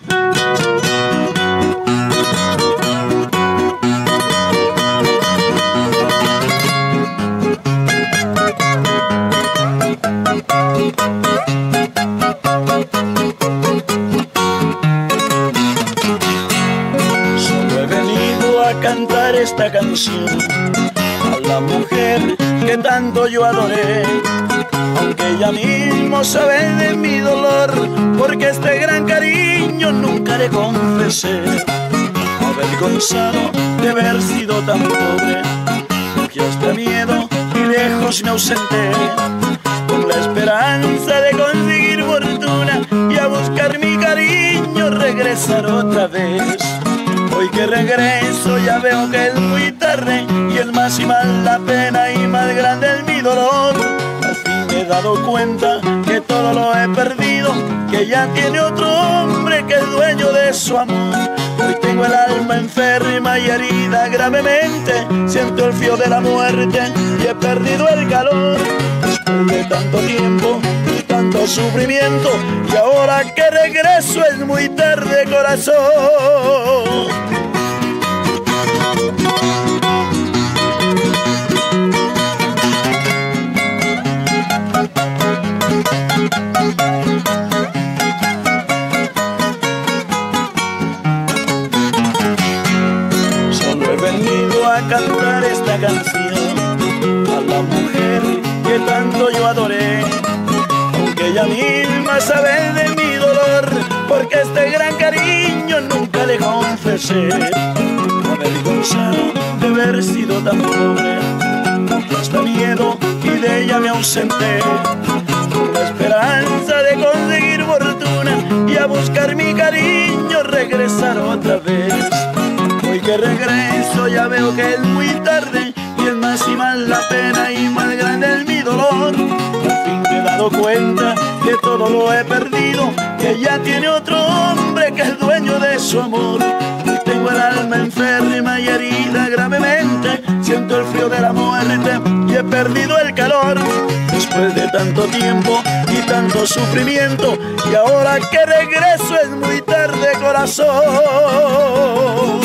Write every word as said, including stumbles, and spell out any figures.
Cantar esta canción a la mujer que tanto yo adoré, aunque ella mismo sabe de mi dolor, porque este gran cariño nunca le confesé. Avergonzado de haber sido tan pobre, que hasta miedo y lejos me ausenté, con la esperanza de conseguir fortuna y a buscar mi cariño regresar otra vez. Hoy que regreso ya veo que es muy tarde, y es más y más la pena y más grande es mi dolor. Al fin me he dado cuenta que todo lo he perdido, que ya tiene otro hombre que es dueño de su amor. Hoy tengo el alma enferma y herida gravemente, siento el frío de la muerte y he perdido el calor. Después de tanto tiempo y tanto sufrimiento, y ahora que regreso es muy tarde, corazón. Solo he venido a cantar esta canción a la mujer que tanto yo adoré, aunque ella misma sabe de mi dolor, porque este gran cariño nunca le confesé. Avergonzado de haber sido tan pobre, que hasta miedo y de ella me ausenté, con la esperanza de conseguir fortuna y a buscar mi cariño regresar otra vez. Hoy que regreso ya veo que es muy tarde, y es más y más la pena y más grande es mi dolor. Al fin me he dado cuenta que todo lo he perdido, que ya tiene otro hombre que es dueño de su amor. Hoy tengo el alma enferma y herida gravemente, siento el frío de la muerte y he perdido el calor. Después de tanto tiempo y tanto sufrimiento, y ahora que regreso es muy tarde, corazón.